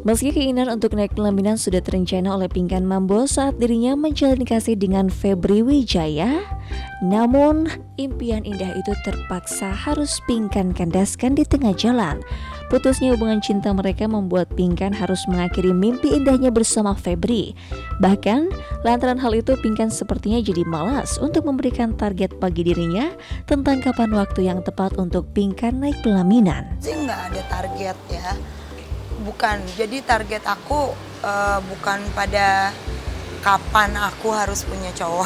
Meski keinginan untuk naik pelaminan sudah terencana oleh Pinkan Mambo saat dirinya menjalani kasih dengan Febri Wijaya, namun impian indah itu terpaksa harus Pinkan kandaskan di tengah jalan. Putusnya hubungan cinta mereka membuat Pinkan harus mengakhiri mimpi indahnya bersama Febri. Bahkan, lantaran hal itu Pinkan sepertinya jadi malas untuk memberikan target bagi dirinya tentang kapan waktu yang tepat untuk Pinkan naik pelaminan. Sih nggak ada target ya. Bukan, jadi target aku bukan pada kapan aku harus punya cowok.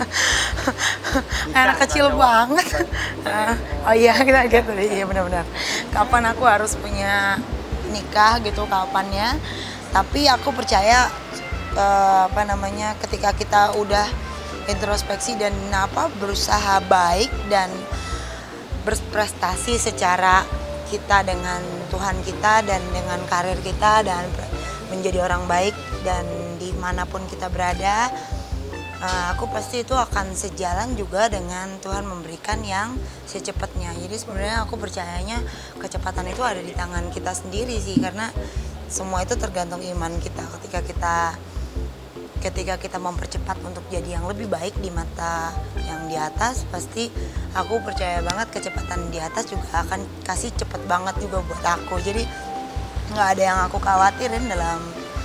Anak kecil banget. Oh iya, kita gitu, iya benar-benar. Kapan aku harus punya nikah gitu, kapannya. Tapi aku percaya ketika kita udah introspeksi dan berusaha baik dan berprestasi secara kita dengan Tuhan kita dan dengan karir kita dan menjadi orang baik dan dimanapun kita berada, aku pasti itu akan sejalan juga dengan Tuhan memberikan yang secepatnya. Jadi sebenarnya aku percayanya kecepatan itu ada di tangan kita sendiri sih, karena semua itu tergantung iman kita. Ketika kita mempercepat untuk jadi yang lebih baik di mata yang di atas, pasti aku percaya banget kecepatan di atas juga akan kasih cepet banget juga buat aku. Jadi nggak ada yang aku khawatirin dalam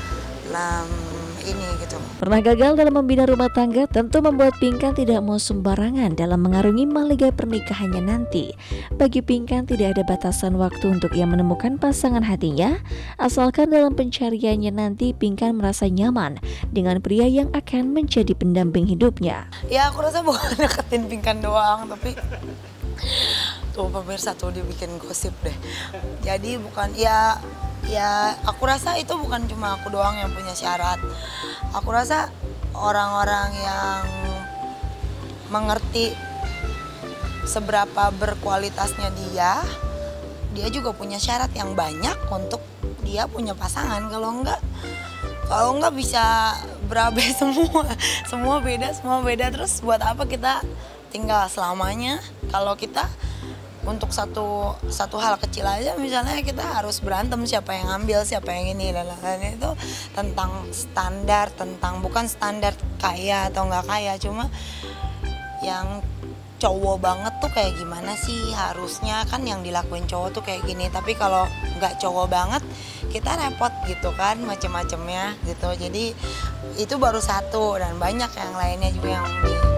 ini gitu. Pernah gagal dalam membina rumah tangga tentu membuat Pinkan tidak mau sembarangan dalam mengarungi mahligai pernikahannya nanti. Bagi Pinkan tidak ada batasan waktu untuk ia menemukan pasangan hatinya, asalkan dalam pencariannya nanti Pinkan merasa nyaman dengan pria yang akan menjadi pendamping hidupnya. Ya aku rasa bukan deketin Pinkan doang, tapi tuh pemirsa tuh dibikin gosip deh. Jadi bukan ya aku rasa itu bukan cuma aku doang yang punya syarat. Aku rasa orang-orang yang mengerti seberapa berkualitasnya dia juga punya syarat yang banyak untuk dia punya pasangan. Kalau enggak bisa berabe semua beda terus buat apa kita tinggal selamanya kalau kita untuk satu hal kecil aja, misalnya kita harus berantem siapa yang ngambil, siapa yang ini dan lain-lain. Itu tentang standar, bukan standar kaya atau nggak kaya, cuma yang cowok banget tuh kayak gimana sih, harusnya kan yang dilakuin cowok tuh kayak gini. Tapi kalau nggak cowok banget kita repot gitu kan, macem-macemnya gitu. Jadi itu baru satu dan banyak yang lainnya juga yang